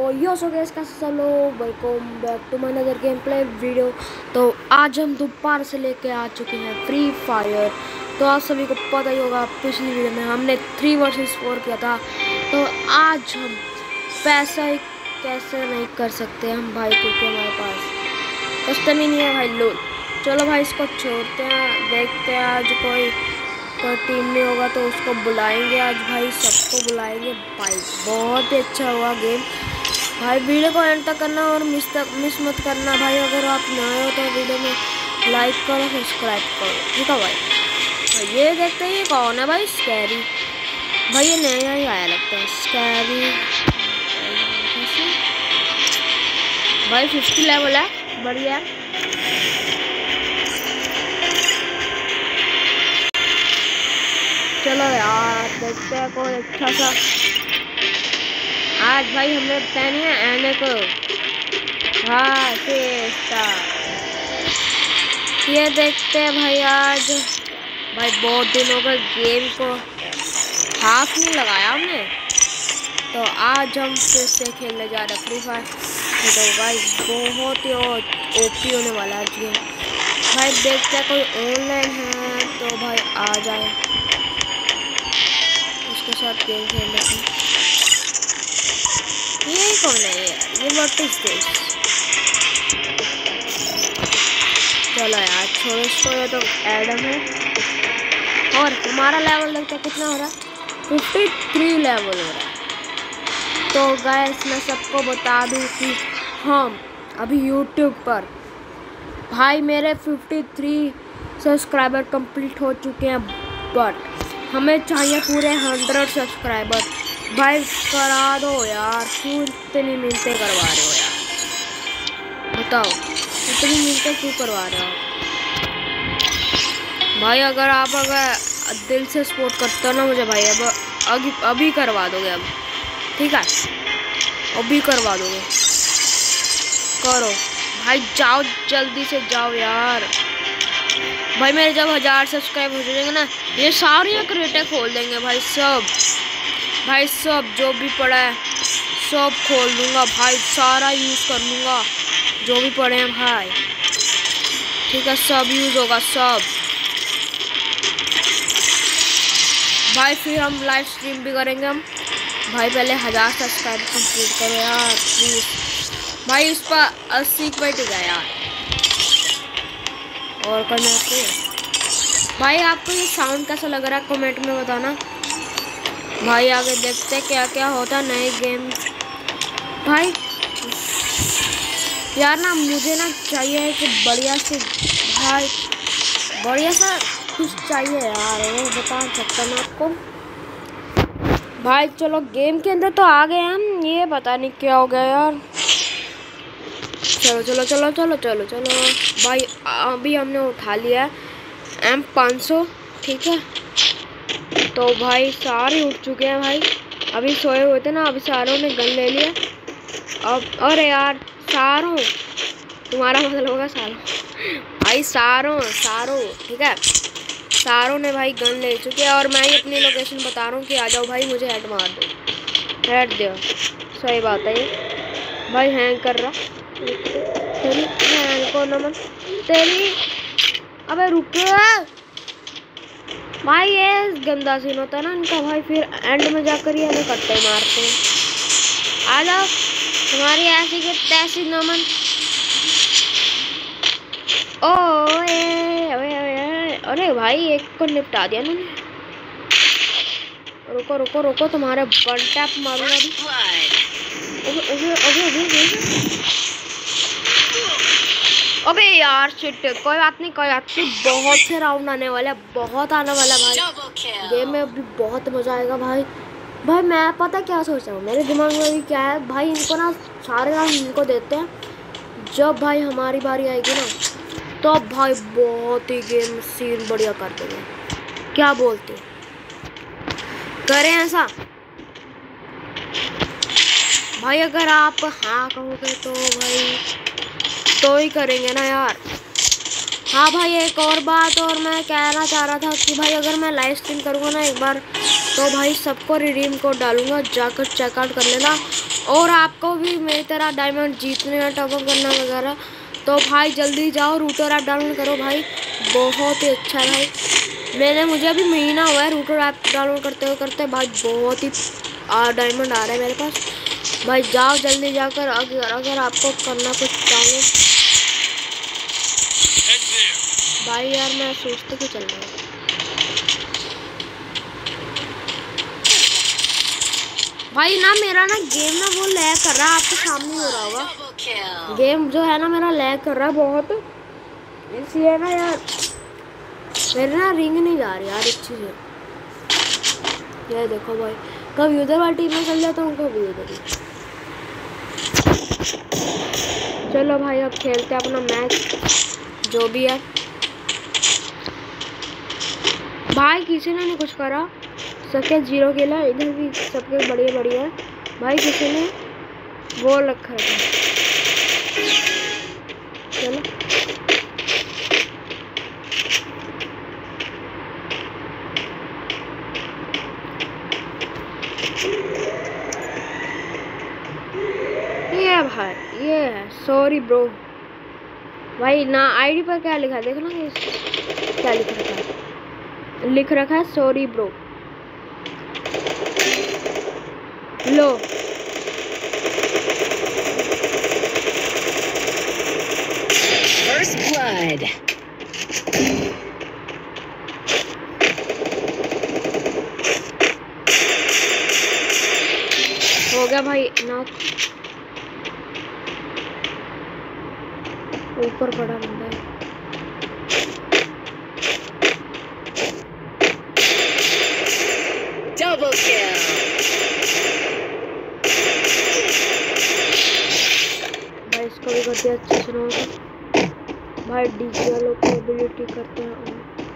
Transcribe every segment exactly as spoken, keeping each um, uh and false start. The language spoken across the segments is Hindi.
यो सो गैस का चलो welcome back to my another game play video. तो आज हम दोबारा से लेके आ चुके हैं फ्री फायर। तो आप सभी को पता ही होगा, पिछली वीडियो में हमने थ्री वर्सेस फोर किया था। तो आज हम पैसा ही कैसे नहीं कर सकते हम भाई, क्योंकि हमारे पास कस्टम ही नहीं है भाई। लो चलो भाई इसको छोड़ते हैं, देखते हैं आज कोई कोई टीम में होगा तो उसको बुलाएंगे। आज भाई सबको बुलाएंगे भाई, बहुत ही अच्छा हुआ गेम भाई। वीडियो को एंड तक करना और मिस तक मिस मत करना भाई। अगर आप नए हो तो वीडियो में लाइक करो, सब्सक्राइब करो, ठीक है भाई। तो ये देखते हैं ये कौन है भाई, स्कैरी भाई। ये नया ही आया लगता है स्कैरी भाई। फिफ्टी लेवल है, बढ़िया है। चलो यार देखते हैं कोई अच्छा सा। आज भाई हमने पहनी है एने को हाँ फेस्टा। ये देखते हैं भाई आज भाई, बहुत दिन हो गए गेम को हाथ नहीं लगाया हमने। तो आज हम फिर से खेलने जा रहे हैं फ्री फायर। तो भाई बहुत ही ओपी होने वाला है गेम भाई। देखते हैं कोई ऑनलाइन है तो भाई आ जाए, उसके साथ गेम खेल लेते हैं। ये कौन है यार, ये व्हाट इज दिस। चलो यार छोड़ो इसको, ये तो एडम है। और हमारा लेवल लगता है कितना हो रहा है, फिफ्टी थ्री लेवल हो रहा है। तो गाइस मैं सबको बता दूं कि हम अभी यूट्यूब पर भाई मेरे फिफ्टी थ्री सब्सक्राइबर कंप्लीट हो चुके हैं, बट हमें चाहिए पूरे हंड्रेड सब्सक्राइबर भाई। करा दो यार, क्यों इतनी मिनटें करवा रहे हो यार, बताओ इतनी मिनटें क्यों करवा रहे हो भाई। अगर आप अगर दिल से सपोर्ट करते हो ना मुझे भाई, अब अभी अभी करवा दोगे, अब ठीक है अभी करवा दोगे। करो भाई, जाओ जल्दी से जाओ यार भाई। मेरे जब हजार सब्सक्राइब हो जाएंगे ना, ये सारी क्रिएटर खोल देंगे भाई, सब भाई सब जो भी पड़ा है सब खोल दूंगा भाई। सारा यूज़ कर लूँगा जो भी पड़े हैं भाई, ठीक है सब यूज़ होगा सब भाई। फिर हम लाइव स्ट्रीम भी करेंगे हम भाई। पहले हजार सब्सक्राइब कंप्लीट करो यार प्लीज़ भाई। इस पर अस्सी पे टिका यार। और करना भाई, आपको ये साउंड कैसा लग रहा है कमेंट में बताना भाई। आगे देखते हैं क्या क्या होता है नए गेम भाई। यार ना मुझे ना चाहिए कि बढ़िया से भाई, बढ़िया सा कुछ चाहिए यार, वो बता सकता मैं आपको भाई। चलो गेम के अंदर तो आ गए हम, ये पता नहीं क्या हो गया यार। चलो चलो चलो चलो चलो चलो भाई, अभी हमने उठा लिया है एम पाँच सौ, ठीक है। तो भाई सारे उठ चुके हैं भाई, अभी सोए हुए थे ना, अभी सारों ने गन ले लिया। अब अरे यार सारों, तुम्हारा मतलब होगा सारों भाई, सारों सारों ठीक है, सारों ने भाई गन ले चुके हैं। और मैं ही अपनी लोकेशन बता रहा हूँ कि आ जाओ भाई, मुझे हेड मार दो, हेड दो। सही बात है ये भाई, हैंग कर रहा तेरी हैंग को नमन तेरी। अबे रुक भाई, ये गंदा सीन होता है ना इनका भाई, फिर एंड में जाकर ये हमें कट्टे मारते हैं। आ जाओ तुम्हारी ऐसी के तैसी नमन। ओ ए, अबे, अबे, अरे भाई एक को निपटा दिया मैंने। रुको रुको रुको, तुम्हारे वन टैप मारूंगा अभी। अबे अबे अबे अबे अबे यार शिट, कोई बात नहीं कोई बात नहीं, बहुत से राउंड आने वाले, बहुत आने वाला भाई। गेम में अभी बहुत मजा आएगा भाई। भाई मैं पता क्या सोच रहा हूँ, मेरे दिमाग में अभी क्या है भाई, इनको ना सारे राउंड इनको देते हैं, जब भाई हमारी बारी आएगी ना तो अब भाई बहुत ही गेम सीन बढ़िया कर देंगे। क्या बोलते हैं, करें ऐसा भाई? अगर आप हाँ कहोगे तो भाई तो ही करेंगे ना यार। हाँ भाई एक और बात और मैं कहना चाह रहा था कि भाई अगर मैं लाइव स्ट्रीम करूँगा ना एक बार, तो भाई सबको रिडीम कोड डालूंगा, जाकर चेकआउट कर लेना। और आपको भी मेरी तरह डायमंड जीतने हैं, टॉप अप करना वगैरह, तो भाई जल्दी जाओ रूटर ऐप डाउनलोड करो भाई, बहुत ही अच्छा है भाई। मैंने मुझे अभी महीना हुआ है रूटर ऐप डाउनलोड करते हुए करते भाई, बहुत ही डायमंड आ रहा है मेरे पास भाई। जाओ जल्दी जाकर, अगर अगर आपको करना कुछ चाहिए भाई। यार मैं सोचते कि चल रहा हूँ भाई ना, मेरा ना गेम ना वो लैग कर रहा है, आपके सामने हो रहा होगा गेम जो है ना मेरा लैग कर रहा है बहुत, इसलिए ना यार मेरे ना रिंग नहीं जा रही यार अच्छी से। ये देखो भाई, कभी उधर वाली टीम में चल जाता हूँ, कभी उधर। चलो भाई अब खेलते हैं अपना मैच जो भी है भाई। किसी ने नहीं कुछ करा, सबके जीरो किल है, इधर भी सबके बढ़िया बढ़िया है भाई। किसी ने वो रखा है। चलो ये भाई, ये है सॉरी ब्रो भाई। ना आईडी पर क्या लिखा है देखो ना, क्या लिख रखा है, लिख रखा है सॉरी ब्रो। लो First blood. हो गया भाई ना, ऊपर पड़ा बंदा है। Double kill. भाई इसको भी करते हैं अच्छे से ना भाई, डीजे वालों को एबिलिटी करते हैं।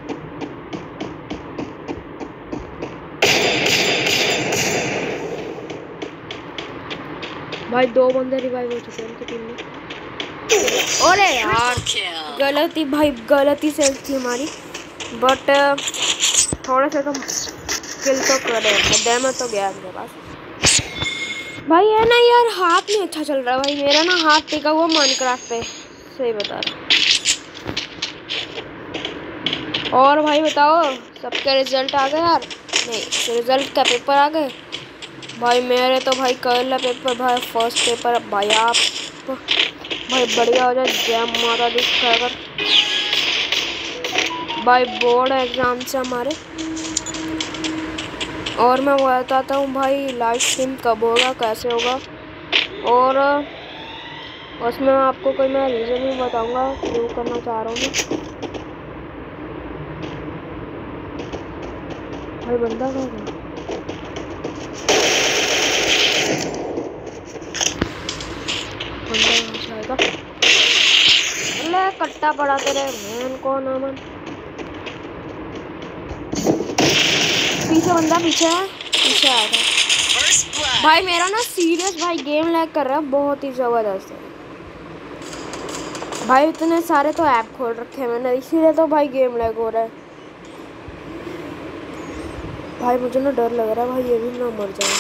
भाई दो बंदे रिवाइव हो चुके हैं उनकी टीम में। अरे यार गलती भाई, गलती से थी हमारी, बट थोड़ा सा तो किल तो करे, डैमेज तो गया मेरे पास भाई। है ना यार हाथ नहीं अच्छा चल रहा भाई मेरा ना, हाथ टिका हुआ माइनक्राफ्ट पे, सही बता रहा। और भाई बताओ सबके रिजल्ट आ गए यार? नहीं, रिजल्ट का पेपर आ गए भाई मेरे तो भाई कल पेपर भाई, फर्स्ट पेपर भाई। आप भाई बढ़िया हो जाए, जय माता दी कर भाई। बोर्ड एग्जाम से हमारे, और मैं बताता हूँ भाई लाइव स्ट्रीम कब होगा, कैसे होगा, और उसमें मैं आपको कोई मैं रीज़न भी बताऊँगा क्यों करना चाह रहा हूँ मैं। भाई बंदा कहाँ है? बंदा अल्लाह कट्टा पड़ा तेरे मैन को ना मन। पीछे बंदा, पीछे है, पीछे आया था भाई। मेरा ना सीरियस भाई गेम लैग कर रहा है बहुत ही ज़बरदस्त है भाई। इतने सारे तो ऐप खोल रखे हैं मैंने, इसीलिए तो भाई गेम लैग हो रहा है भाई। मुझे ना डर लग रहा है भाई, ये भी ना मर जाए।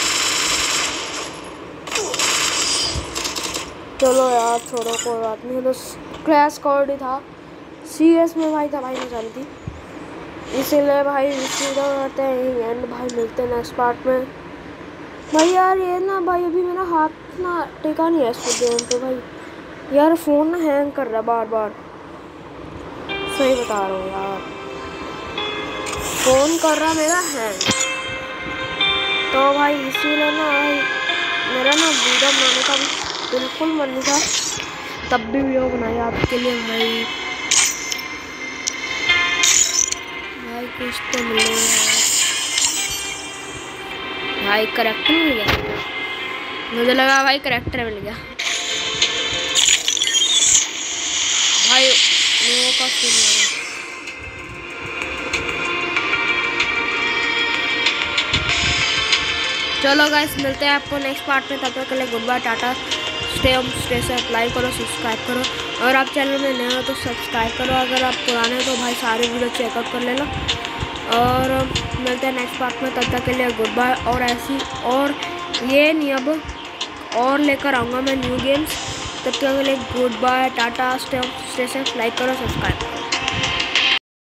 चलो यार छोड़ो, कोई बात नहीं, तो क्रैश कोड ही था, सीरियस में भाई दवाई नहीं चलती, इसीलिए भाई सीधा रहते हैं एंड भाई। मिलते हैं नेक्स्ट पार्ट में भाई। यार ये ना भाई अभी मेरा हाथ ना टिका नहीं है इस गेम पे भाई। यार फ़ोन ना हैंग कर रहा है बार बार, सही बता रहा हूँ यार, फ़ोन कर रहा मेरा हैंग। तो भाई इसीलिए ना भाई मेरा ना वीडियो बनाने का बिल्कुल मन नहीं था, तब भी वीडियो बनाई आपके लिए भाई। भाई कुछ तो मिलेगा भाई, करेक्टर मिल गया, मुझे लगा भाई करेक्टर मिल गया भाई। लोगों का चलो गाइस मिलते हैं आपको नेक्स्ट पार्ट में, तब तक के लिए good bye, tata, stay home stay safe, like करो, सब्सक्राइब करो, और आप चैनल में नए हो तो सब्सक्राइब करो, अगर आप पुराने हो तो भाई सारे वीडियो चेकआउट कर लेना। और मिलते हैं नेक्स्ट पार्ट में, तब तक के लिए गुड बाय। और ऐसी और ये नहीं अब और लेकर आऊँगा मैं न्यू गेम्स। तब तक के लिए good bye, tata, stay safe, like करो, सब्सक्राइब करो।